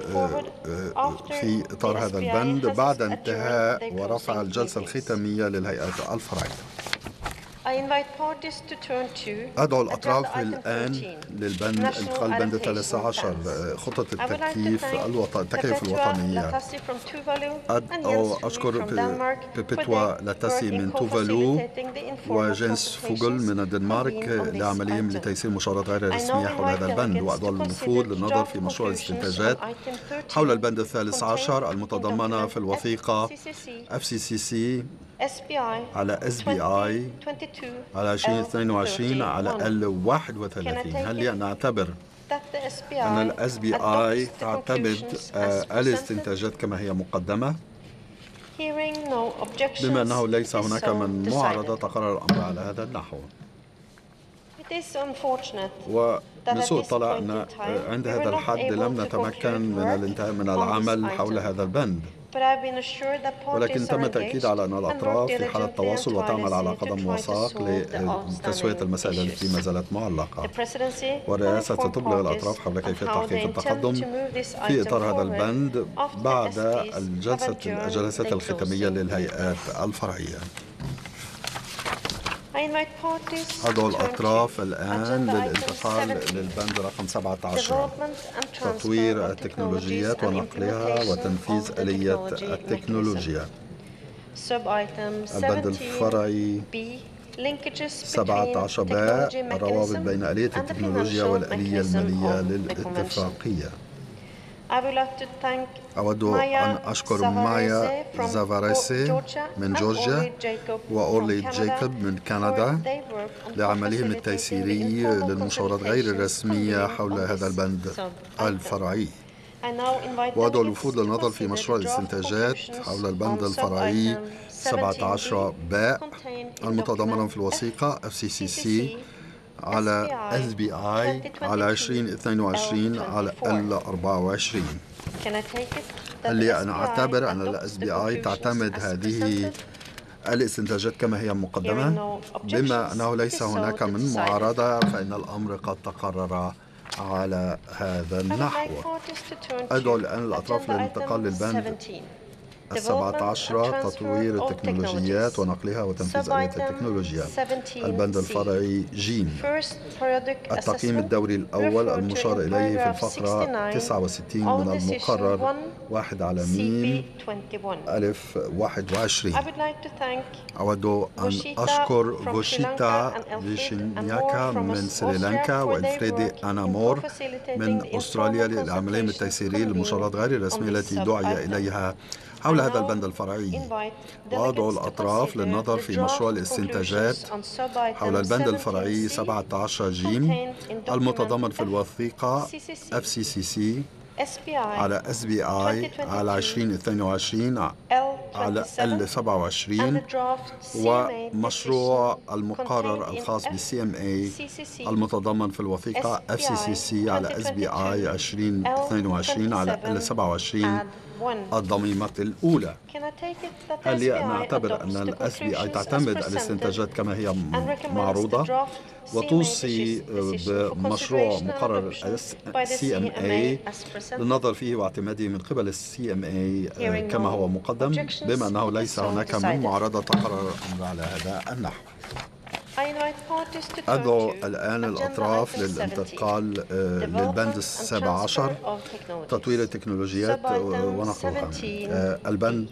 في إطار هذا البند بعد انتهاء ورفع الجلسة الختامية للهيئات الفرعية. أدعو الأطراف الآن للبند انتقال البند 13 خطة التكييف الوطنية. أدعو أشكر بيبيتوا لاتاسي من توفالو وجينس فوغل من الدنمارك لعملهم لتيسير مشاورات غير رسمية حول هذا البند، وأدعو الوفود للنظر في مشروع الاستنتاجات حول البند 13 المتضمنة في الوثيقة FCCC على SBI على 2022 على L31. هل نعتبر أن ال SBI تعتمد الاستنتاجات كما هي مقدمة؟ بما أنه ليس هناك من معارضة تقرر الأمر على هذا النحو. ومن سوء الطلع أن عند هذا الحد لم نتمكن من الانتهاء من العمل حول هذا البند، ولكن تم التأكيد على أن الأطراف في حالة تواصل وتعمل على قدم وساق لتسوية المسائل التي ما زالت معلقة. والرئاسة ستبلغ الأطراف حول كيفية تحقيق التقدم في إطار هذا البند بعد الجلسات الختامية للهيئات الفرعية. أدعو الأطراف الآن للانتقال للبند رقم 17 تطوير التكنولوجيات ونقلها وتنفيذ آلية التكنولوجيا. البند الفرعي 17 باء الروابط بين آلية التكنولوجيا والآلية المالية للاتفاقية. أود أن أشكر مايا زافاريسي من جورجيا وأورلي جايكوب من كندا لعملهم التيسيري للمشاورات غير الرسمية حول هذا البند الفرعي. وأدعو الوفود للنظر في مشروع الاستنتاجات حول البند الفرعي 17 باء المتضمن في الوثيقة FCCC على SBI على 2022 على L24. هل أنا أعتبر أن ال SBI تعتمد هذه الاستنتاجات كما هي مقدمة؟ بما أنه ليس هناك من معارضة فإن الأمر قد تقرر على هذا النحو. أدعو الآن الأطراف للانتقال للبند 17 تطوير التكنولوجيات ونقلها وتنفيذ آلية التكنولوجيا. البند الفرعي جيم التقييم الدوري الأول المشار إليه في الفقرة 69 من المقرر 1 على ميم ألف 21. أود أن أشكر فوشيتا فيشينياكا من سريلانكا وإلفريدي أنامور من أستراليا للعملية التيسيرية للمشاورات غير الرسمية التي دعي إليها حول هذا البند الفرعي. وأدعو الأطراف للنظر في مشروع الاستنتاجات حول البند الفرعي 17 جيم المتضمن في الوثيقة FCCC على SBI على 2022 على L27 ومشروع المقرر الخاص بالCMA المتضمن في الوثيقة FCCC على SBI 2022 على L27 الضميمة الأولى. هل نعتبر أن ال SBI تعتمد الاستنتاجات كما هي معروضة وتوصي بمشروع مقرر CMA للنظر فيه واعتماده من قبل CMA كما هو مقدم، بما أنه ليس هناك من معارضة تقرر الأمر على هذا النحو؟ أدعو الآن الأطراف للانتقال للبند 17 تطوير التكنولوجيات ونقلها. البند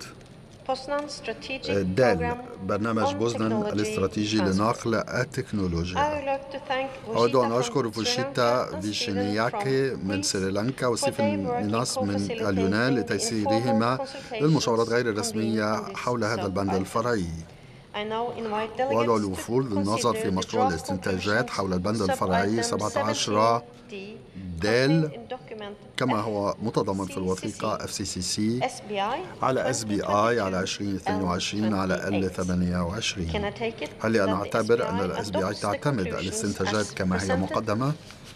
دال برنامج بوزنان الاستراتيجي لنقل التكنولوجيا. أود أن أشكر فوشيتا فيشينياكي من سريلانكا وستيفن ميناس من اليونان لتيسيرهما للمشاورات غير الرسمية حول هذا البند الفرعي. وأدعو الوفود للنظر في مشروع الاستنتاجات حول البند الفرعي 17 دال كما هو متضمن في الوثيقة FCCC على SBI على 2022 على L28. هل أنا أعتبر أن ال SBI تعتمد الاستنتاجات كما هي مقدمة؟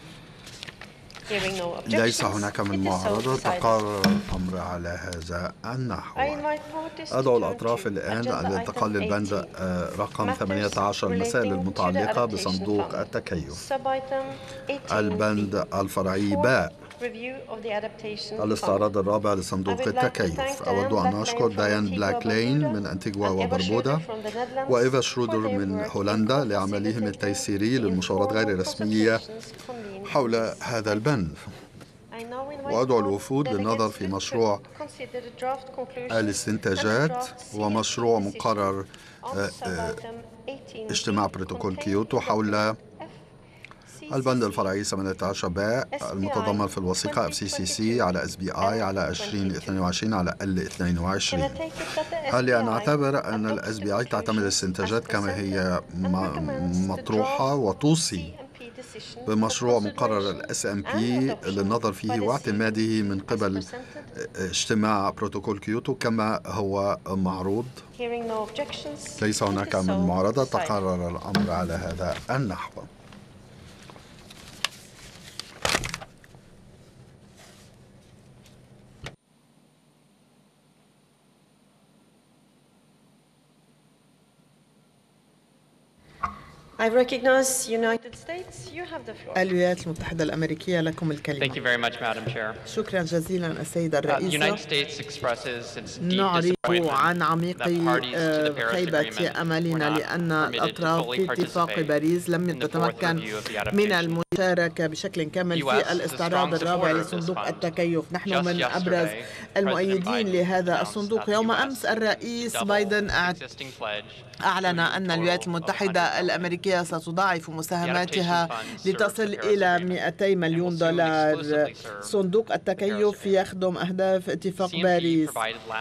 ليس هناك من معارضة تقرر الأمر على هذا النحو. أدعو الأطراف الآن للانتقال للبند رقم 18 المسائل المتعلقة بصندوق التكيف. البند الفرعي باء الاستعراض الرابع لصندوق التكيف. أود أن أشكر ديان بلاكلين من أنتيغوا وبربودا وإيفا شرودر من هولندا لعملهم التيسيري للمشاورات غير الرسمية حول هذا البند. وأدعو الوفود للنظر في مشروع الاستنتاجات ومشروع مقرر اجتماع بروتوكول كيوتو حول البند الفرعي 18 باء المتضمن في الوثيقة FCCC على SBI على 2022 على L22. هل نعتبر أن ال SBI تعتمد الاستنتاجات كما هي مطروحة وتوصي بمشروع مقرر ال SMP للنظر فيه واعتماده من قبل اجتماع بروتوكول كيوتو كما هو معروض؟ ليس هناك من معارضة. تقرر الأمر على هذا النحو. I recognize United States. You have the floor. الولايات المتحدة الأمريكية لكم الكلمة. Thank you very much, Madam Chair. شكرا جزيلا السيدة الرئيسة. The United States expresses its deep نعرف disappointment عن عميق that parties to the Paris خيبة Agreement أملنا were not لأن permitted to الأطراف fully في اتفاق participate باريس لم in the fourth تتمكن review of the من adaptation. المشاركة بشكل كامل في الاستعراض الرابع لصندوق التكيف. نحن من أبرز المؤيدين لهذا الصندوق. يوم أمس الرئيس بايدن أعلن أن الولايات المتحدة الأمريكية ستضاعف مساهماتها لتصل إلى 200 مليون دولار. صندوق التكيف يخدم أهداف اتفاق باريس.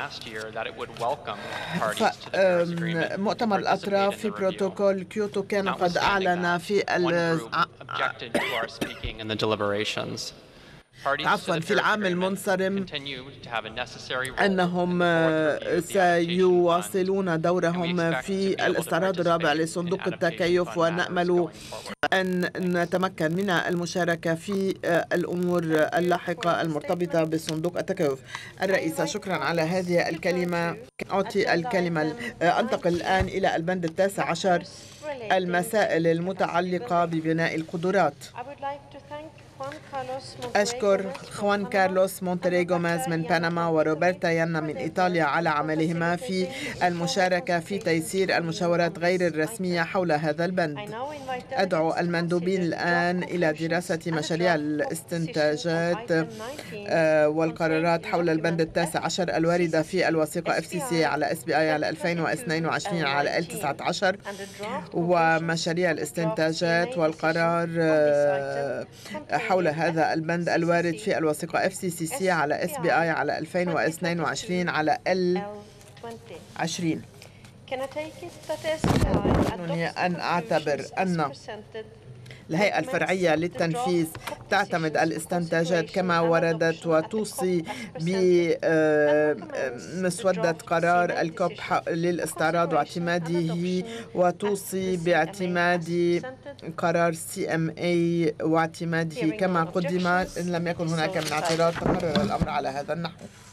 مؤتمر الأطراف في بروتوكول كيوتو كان قد أعلن في في العام المنصرم أنهم سيواصلون دورهم في الاستعراض الرابع لصندوق التكيف، ونأمل أن نتمكن من المشاركة في الأمور اللاحقة المرتبطة بصندوق التكيف. الرئيسة، شكرا على هذه الكلمة. أعطي الكلمة. أنتقل الآن إلى البند 19 المسائل المتعلقة ببناء القدرات. أشكر خوان كارلوس مونتري غوميز من بنما وروبرتا يانا من إيطاليا على عملهما في المشاركة في تيسير المشاورات غير الرسمية حول هذا البند. أدعو المندوبين الآن إلى دراسة مشاريع الاستنتاجات والقرارات حول البند 19 الواردة في الوثيقة FCC على SBI على 2022 على L19 ومشاريع الاستنتاجات والقرار حول هذا البند الوارد في الوثيقة FCCC على SBI على 2022 على L20. يمكنني أن أعتبر أن الهيئة الفرعية للتنفيذ تعتمد الاستنتاجات كما وردت وتوصي بمسودة قرار الكوب للاستعراض واعتماده، وتوصي باعتماد قرار CMA واعتماده كما قدم. إن لم يكن هناك من اعتراض تقرر الأمر على هذا النحو.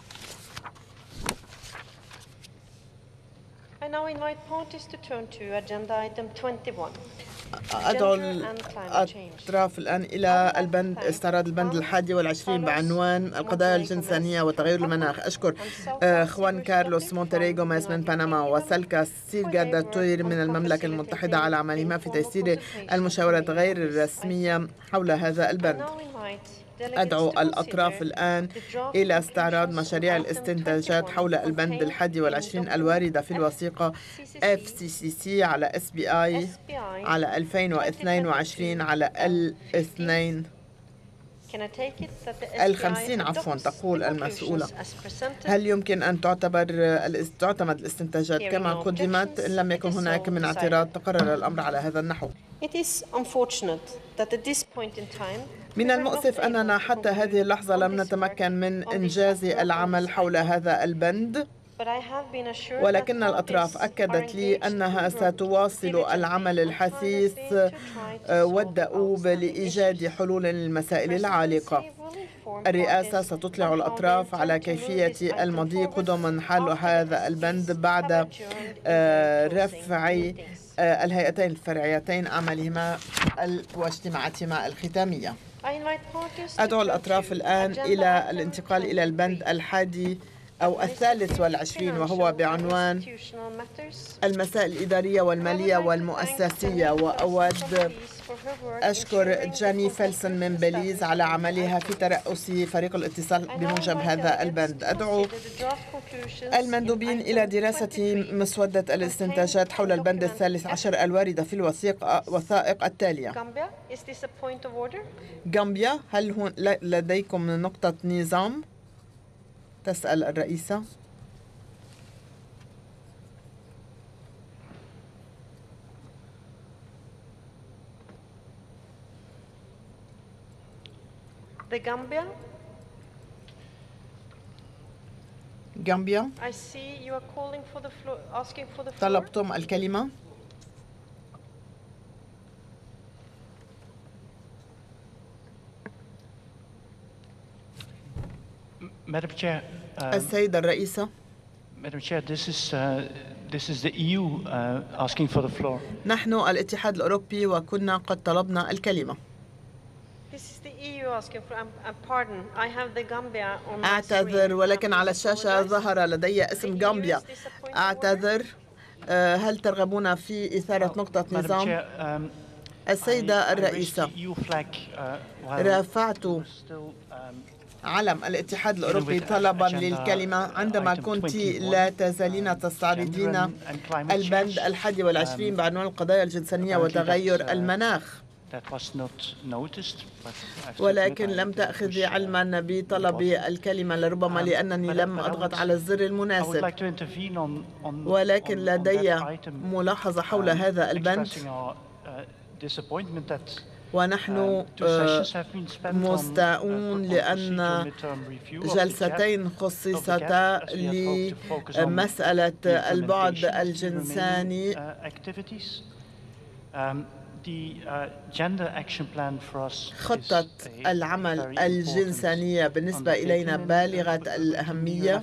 I now invite parties to turn to agenda item 21. أدعو الأطراف الآن إلى استعراض البند 21 بعنوان القضايا الجنسانية وتغير المناخ. أشكر خوان كارلوس مونتري غوميز من بنما وسالكا سيرغادا توير من المملكة المتحدة على عملهما في تيسير المشاورات غير الرسمية حول هذا البند. أدعو الأطراف الآن إلى استعراض مشاريع الاستنتاجات حول البند 21 الواردة في الوثيقة FCCC على SBI على 2022 على L50 عفوا. تقول المسؤولة: هل يمكن أن تعتمد الاستنتاجات كما قدمت؟ إن لم يكن هناك من اعتراض تقرر الأمر على هذا النحو. من المؤسف أننا حتى هذه اللحظة لم نتمكن من إنجاز العمل حول هذا البند، ولكن الأطراف أكدت لي أنها ستواصل العمل الحثيث والدؤوب لإيجاد حلول للمسائل العالقة. الرئاسة ستطلع الأطراف على كيفية المضي قدما حل هذا البند بعد رفع الهيئتين الفرعيتين عملهما واجتماعاتهما الختامية. أدعو الأطراف الآن إلى الانتقال إلى البند الثالث والعشرين، وهو بعنوان المسائل الإدارية والمالية والمؤسسية. وأود أشكر جاني فيلسون من بيليز على عملها في ترأس فريق الاتصال بموجب هذا البند. أدعو المندوبين إلى دراسة مسودة الاستنتاجات حول البند الثالث عشر الواردة في الوثائق التالية. غامبيا، هل لديكم نقطة نظام؟ تسأل الرئيسة. غامبيا، طلبتم الكلمة. السيدة الرئيسة. نحن الاتحاد الأوروبي وكنا قد طلبنا الكلمة. أعتذر، ولكن على الشاشة ظهر لدي اسم غامبيا. أعتذر. هل ترغبون في إثارة نقطة نظام؟ السيدة الرئيسة، رفعت علم الاتحاد الأوروبي طلبا للكلمة عندما كنت لا تزالين تستعرضين البند 21 بعنوان القضايا الجنسية وتغير المناخ، ولكن لم تأخذي علما بطلب الكلمة، لربما لأنني لم أضغط على الزر المناسب. ولكن لدي ملاحظة حول هذا البند، ونحن مستاءون لأن جلستين خصصتا لمسألة البعد الجنساني خطة العمل الجنسانية بالنسبة إلينا بالغة الأهمية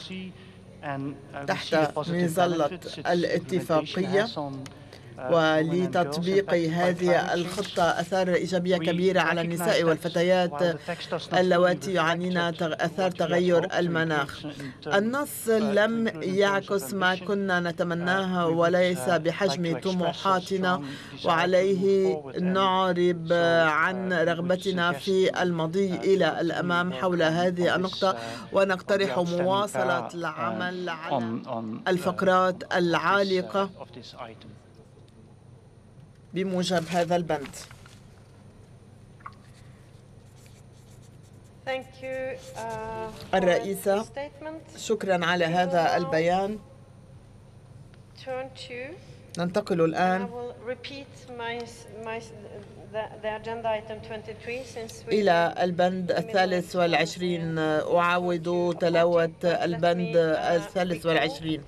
تحت مظلة الاتفاقية، ولتطبيق هذه الخطة أثار إيجابية كبيرة على النساء والفتيات اللواتي يعانين آثار تغير المناخ. النص لم يعكس ما كنا نتمناه وليس بحجم طموحاتنا، وعليه نعرب عن رغبتنا في المضي إلى الأمام حول هذه النقطة، ونقترح مواصلة العمل على الفقرات العالقة بموجب هذا البند. الرئيسة، شكرا على هذا البيان. ننتقل الآن إلى البند 23. أعاود تلاوة البند 23.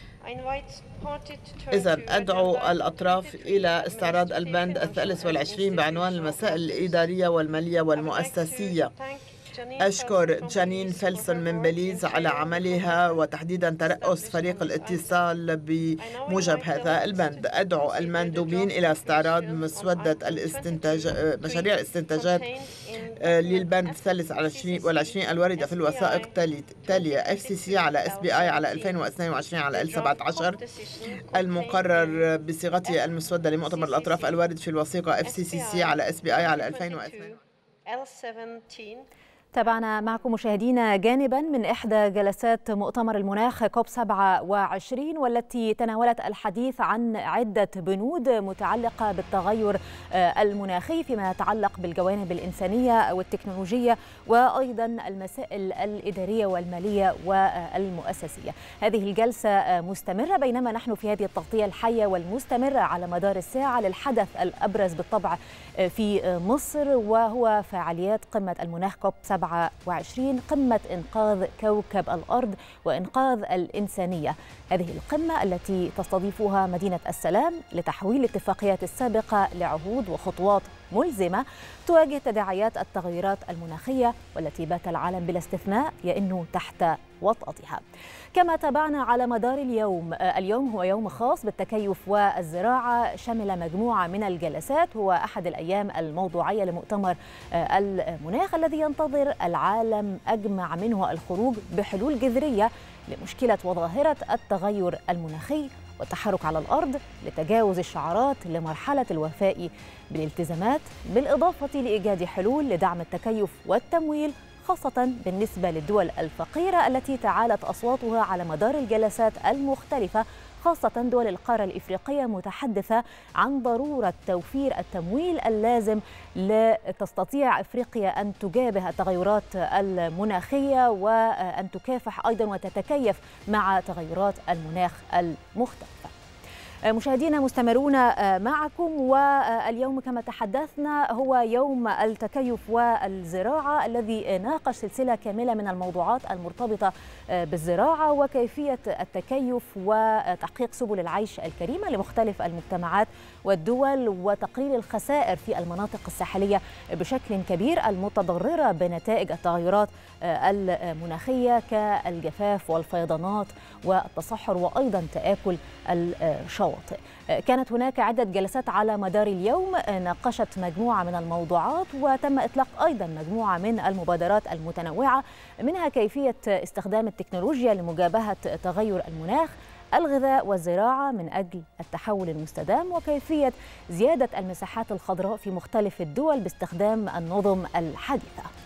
إذن أدعو الأطراف إلى استعراض البند 23 بعنوان المسائل الإدارية والمالية والمؤسسية. أشكر جانين فيلسون من بيليز على عملها وتحديدا ترأس فريق الاتصال بموجب هذا البند. أدعو المندوبين إلى استعراض مسودة مشاريع الاستنتاجات للبند 23 الواردة في الوثائق التالية: FCC على SBI على 2022 على L17 المقرر بصيغته المسودة لمؤتمر الأطراف الوارد في الوثيقة FCCC على SBI على 2022 L17. تابعنا معكم مشاهدينا جانبا من إحدى جلسات مؤتمر المناخ كوب 27، والتي تناولت الحديث عن عدة بنود متعلقة بالتغير المناخي فيما يتعلق بالجوانب الإنسانية والتكنولوجية، وأيضا المسائل الإدارية والمالية والمؤسسية. هذه الجلسة مستمرة بينما نحن في هذه التغطية الحية والمستمرة على مدار الساعة للحدث الأبرز بالطبع في مصر، وهو فعاليات قمة المناخ كوب 27، قمة إنقاذ كوكب الأرض وإنقاذ الإنسانية. هذه القمة التي تستضيفها مدينة السلام لتحويل الاتفاقيات السابقة لعهود وخطوات ملزمة تواجه تداعيات التغيرات المناخية والتي بات العالم بلا استثناء يئن تحت وطأتها. كما تابعنا على مدار اليوم هو يوم خاص بالتكيف والزراعة، شمل مجموعة من الجلسات، هو أحد الأيام الموضوعية لمؤتمر المناخ الذي ينتظر العالم أجمع منه الخروج بحلول جذرية لمشكلة وظاهرة التغير المناخي والتحرك على الأرض لتجاوز الشعارات لمرحلة الوفاء بالالتزامات، بالإضافة لإيجاد حلول لدعم التكيف والتمويل، خاصة بالنسبة للدول الفقيرة التي تعالت أصواتها على مدار الجلسات المختلفة، خاصة دول القارة الإفريقية، متحدثة عن ضرورة توفير التمويل اللازم لتستطيع إفريقيا أن تجابه التغيرات المناخية وأن تكافح أيضا وتتكيف مع تغيرات المناخ المختلفة. مشاهدينا مستمرون معكم، واليوم كما تحدثنا هو يوم التكيف والزراعة الذي ناقش سلسلة كاملة من الموضوعات المرتبطة بالزراعة وكيفية التكيف وتحقيق سبل العيش الكريمة لمختلف المجتمعات والدول وتقليل الخسائر في المناطق الساحلية بشكل كبير المتضررة بنتائج التغيرات المناخية كالجفاف والفيضانات والتصحر وأيضا تآكل الشواطئ. كانت هناك عدة جلسات على مدار اليوم ناقشت مجموعة من الموضوعات وتم إطلاق أيضا مجموعة من المبادرات المتنوعة، منها كيفية استخدام التكنولوجيا لمجابهة تغير المناخ، الغذاء والزراعة من أجل التحول المستدام، وكيفية زيادة المساحات الخضراء في مختلف الدول باستخدام النظم الحديثة.